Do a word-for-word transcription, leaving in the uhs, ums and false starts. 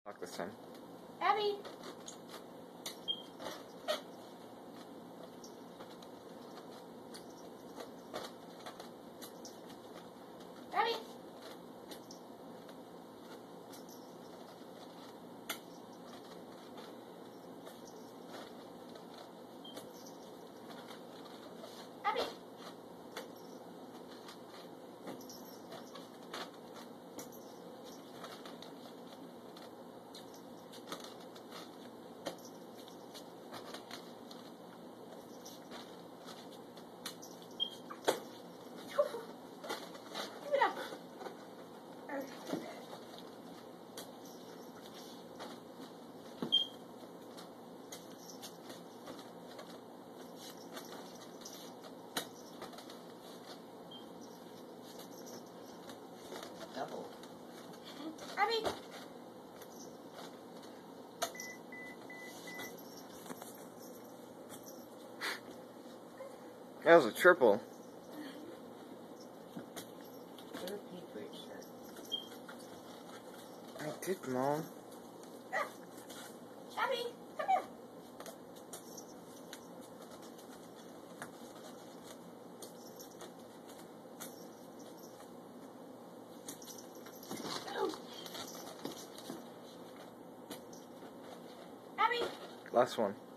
Lock this time. Abby! Abby! Abby! Give it up! Double. Abby! That was a triple. Put a pink for your shirt. I did, Mom. Abby, come here! Abby! Last one.